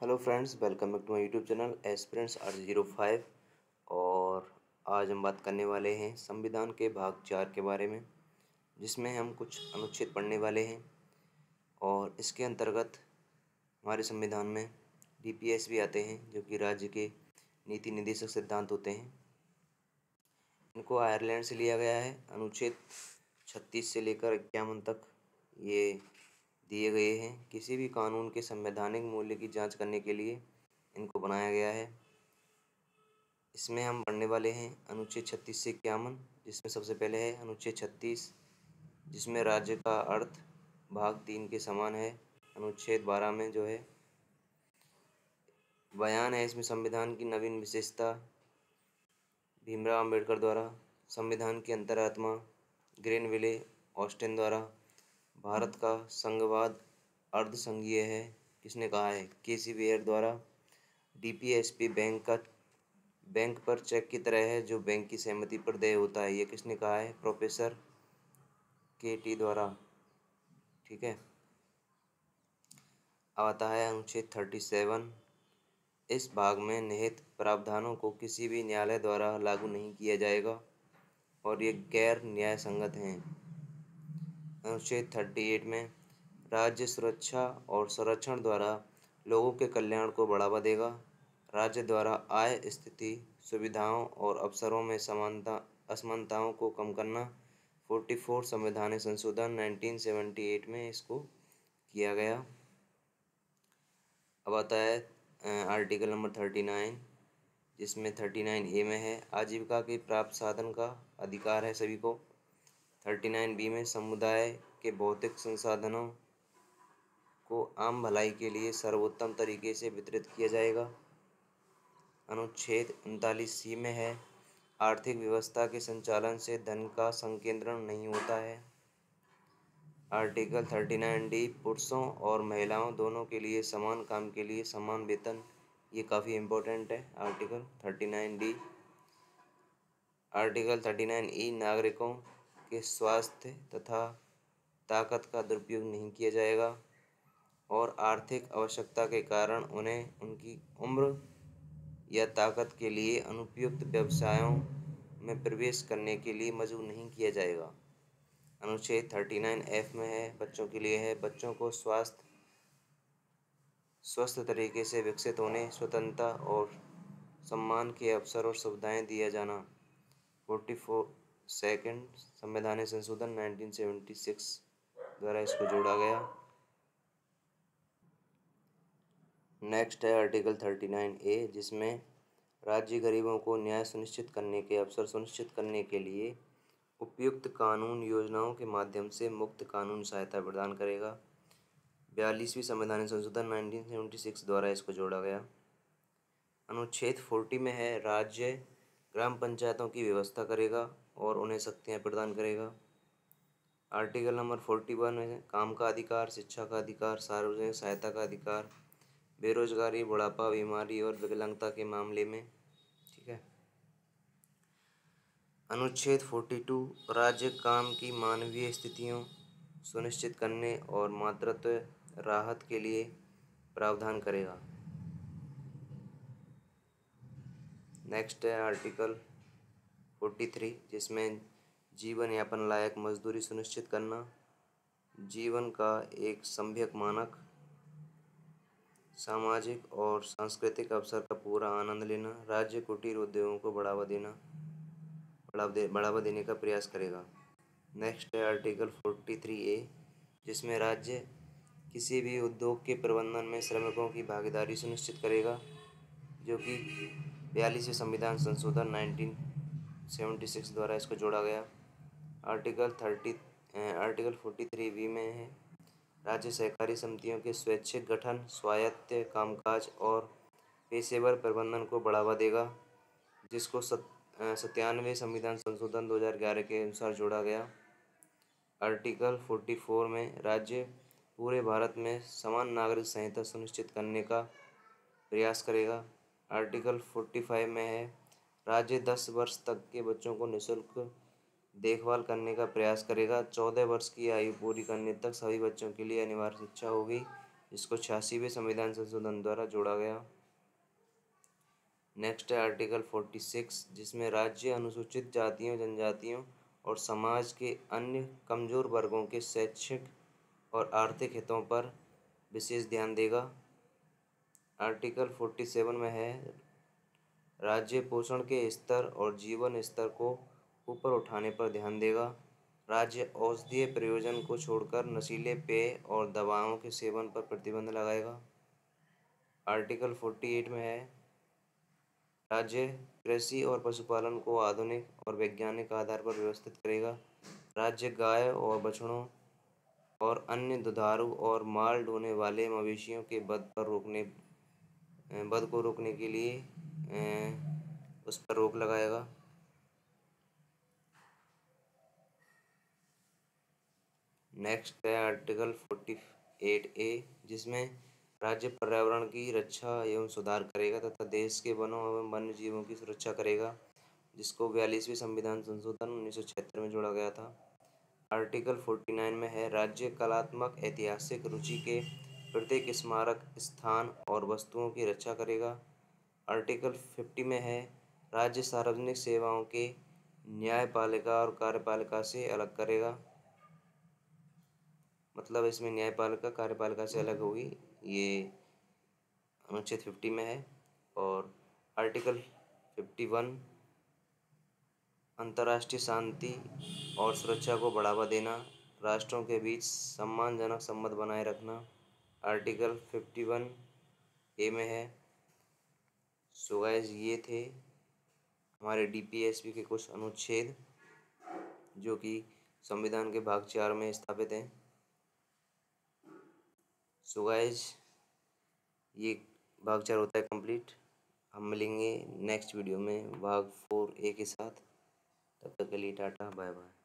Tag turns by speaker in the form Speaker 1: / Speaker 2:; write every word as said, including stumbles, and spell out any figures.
Speaker 1: Hello friends, welcome back to my YouTube channel aspirants are zero five. और आज हम बात करने वाले हैं संविधान के भाग चार के बारे में, जिसमें हम कुछ अनुच्छेद पढ़ने वाले हैं। और इसके अंतर्गत हमारे संविधान में डी पी एस भी आते हैं, जो कि राज्य के नीति निर्देशक सिद्धांत होते हैं। इनको आयरलैंड से लिया गया है। अनुच्छेद छत्तीस से लेकर इक्यावन तक ये दिए गए हैं। किसी भी कानून के संवैधानिक मूल्य की जांच करने के लिए इनको बनाया गया है। इसमें हम पढ़ने वाले हैं अनुच्छेद छत्तीस से इक्यावन, जिसमें सबसे पहले है अनुच्छेद छत्तीस, जिसमें राज्य का अर्थ भाग तीन के समान है। अनुच्छेद बारह में जो है बयान है, इसमें संविधान की नवीन विशेषता भीमराव अंबेडकर द्वारा। संविधान की अंतरात्मा ग्रेनविले ऑस्टिन द्वारा। भारत का संघवाद अर्धसंघीय है, किसने कहा है? के सी वेयर द्वारा। D P S P bank का बैंक पर चेक की तरह है, जो बैंक की सहमति पर देय होता है, ये किसने कहा है? प्रोफेसर के टी द्वारा। ठीक है। अब आता है अनुच्छेद थर्टी सेवन। इस भाग में निहित प्रावधानों को किसी भी न्यायालय द्वारा लागू नहीं किया जाएगा और ये गैर न्याय संगत हैं। अनुच्छेद थर्टी एट में राज्य सुरक्षा और संरक्षण द्वारा लोगों के कल्याण को बढ़ावा देगा। राज्य द्वारा आय, स्थिति, सुविधाओं और अवसरों में समानता असमानताओं को कम करना। चौवालीस संवैधानिक संशोधन उन्नीस सौ अठहत्तर में इसको किया गया। अब आता है आर्टिकल नंबर थर्टी नाइन, जिसमें थर्टी नाइन ए में है आजीविका के प्राप्त साधन का अधिकार है सभी को। थर्टी नाइन बी में समुदाय के भौतिक संसाधनों को आम भलाई के लिए सर्वोत्तम तरीके से वितरित किया जाएगा। अनुच्छेद उनतालीस सी में है आर्थिक व्यवस्था के संचालन से धन का संकेंद्रण नहीं होता है। आर्टिकल थर्टी नाइन डी पुरुषों और महिलाओं दोनों के लिए समान काम के लिए समान वेतन, ये काफ़ी इम्पोर्टेंट है। Article thirty nine D. Article thirty nine E नागरिकों के स्वास्थ्य तथा ताकत का दुरुपयोग नहीं किया जाएगा और आर्थिक आवश्यकता के कारण उन्हें उनकी उम्र या ताकत के लिए अनुपयुक्त व्यवसायों में प्रवेश करने के लिए मजबूर नहीं किया जाएगा। अनुच्छेद थर्टी नाइन एफ में है बच्चों के लिए है बच्चों को स्वास्थ्य स्वस्थ तरीके से विकसित होने, स्वतंत्रता और सम्मान के अवसर और सुविधाएं दिया जाना। फोर्टी फोर सेकेंड संवैधानिक संशोधन उन्नीस सौ छिहत्तर द्वारा इसको जोड़ा गया। नेक्स्ट है आर्टिकल थर्टी नाइन ए, जिसमें राज्य गरीबों को न्याय सुनिश्चित करने के अवसर सुनिश्चित करने के लिए उपयुक्त कानून योजनाओं के माध्यम से मुफ्त कानून सहायता प्रदान करेगा। बयालीसवीं संवैधानिक संशोधन उन्नीस सौ छिहत्तर द्वारा इसको जोड़ा गया। अनुच्छेद चालीस में है राज्य ग्राम पंचायतों की व्यवस्था करेगा और उन्हें शक्तियाँ प्रदान करेगा। आर्टिकल नंबर इकतालीस में काम का अधिकार, शिक्षा का अधिकार, सार्वजनिक सहायता का अधिकार, बेरोजगारी, बुढ़ापा, बीमारी और विकलांगता के मामले में। ठीक है। अनुच्छेद बयालीस राज्य काम की मानवीय स्थितियों सुनिश्चित करने और मातृत्व राहत के लिए प्रावधान करेगा। नेक्स्ट है आर्टिकल तैंतालीस, जिसमें जीवन यापन लायक मजदूरी सुनिश्चित करना, जीवन का एक सभ्यक मानक, सामाजिक और सांस्कृतिक अवसर का पूरा आनंद लेना, राज्य कुटीर उद्योगों को बढ़ावा देना बढ़ावा दे बढ़ावा देने का प्रयास करेगा। नेक्स्ट है आर्टिकल तैंतालीस ए, जिसमें राज्य किसी भी उद्योग के प्रबंधन में श्रमिकों की भागीदारी सुनिश्चित करेगा, जो कि बयालीसवें संविधान संशोधन उन्नीस सौ छिहत्तर द्वारा इसको जोड़ा गया। आर्टिकल थर्टी आर्टिकल तैंतालीस बी में है राज्य सहकारी समितियों के स्वैच्छिक गठन, स्वायत्त कामकाज और पेशेवर प्रबंधन को बढ़ावा देगा, जिसको सत सत्तानवे संविधान संशोधन दो हज़ार ग्यारह के अनुसार जोड़ा गया। आर्टिकल चौवालीस में राज्य पूरे भारत में समान नागरिक संहिता सुनिश्चित करने का प्रयास करेगा। आर्टिकल पैंतालीस में है राज्य दस वर्ष तक के बच्चों को निःशुल्क देखभाल करने का प्रयास करेगा। चौदह वर्ष की आयु पूरी करने तक सभी बच्चों के लिए अनिवार्य शिक्षा होगी, जिसको छियासीवें संविधान संशोधन द्वारा जोड़ा गया। नेक्स्ट है आर्टिकल फोर्टी सिक्स, जिसमें राज्य अनुसूचित जातियों, जनजातियों और समाज के अन्य कमजोर वर्गों के शैक्षिक और आर्थिक हितों पर विशेष ध्यान देगा। आर्टिकल फोर्टी सेवन में है राज्य पोषण के स्तर और जीवन स्तर को ऊपर उठाने पर ध्यान देगा। राज्य औषधीय प्रयोजन को छोड़कर नशीले पेय और दवाओं के सेवन पर प्रतिबंध लगाएगा। आर्टिकल फोर्टी एट में है राज्य कृषि और पशुपालन को आधुनिक और वैज्ञानिक आधार पर व्यवस्थित करेगा। राज्य गाय और बछड़ों और अन्य दुधारू और माल ढोने वाले मवेशियों के वध पर रोकने वध को रोकने के लिए अ, उस पर रोक लगाएगा। नेक्स्ट है आर्टिकल फोर्टी एट ए, जिसमें राज्य पर्यावरण की रक्षा एवं सुधार करेगा तथा देश के वनों एवं वन्य जीवों की सुरक्षा करेगा, जिसको बयालीसवीं संविधान संशोधन उन्नीस सौ छिहत्तर में जोड़ा गया था। आर्टिकल फोर्टी नाइन में है राज्य कलात्मक ऐतिहासिक रुचि के प्रत्येक स्मारक स्थान और वस्तुओं की रक्षा करेगा। आर्टिकल फिफ्टी में है राज्य सार्वजनिक सेवाओं के न्यायपालिका और कार्यपालिका से अलग करेगा। मतलब इसमें न्यायपालिका कार्यपालिका से अलग होगी, ये अनुच्छेद फिफ्टी में है। और आर्टिकल फिफ्टी वन अंतर्राष्ट्रीय शांति और सुरक्षा को बढ़ावा देना, राष्ट्रों के बीच सम्मानजनक संबंध बनाए रखना। आर्टिकल फिफ्टी वन ए में है। सो गाइस, ये थे हमारे डी पी एस पी के कुछ अनुच्छेद जो कि संविधान के भाग चार में स्थापित हैं। सो गाइस, ये भाग चार होता है कंप्लीट। हम मिलेंगे नेक्स्ट वीडियो में भाग फोर ए के साथ। तब तक के लिए टाटा बाय बाय।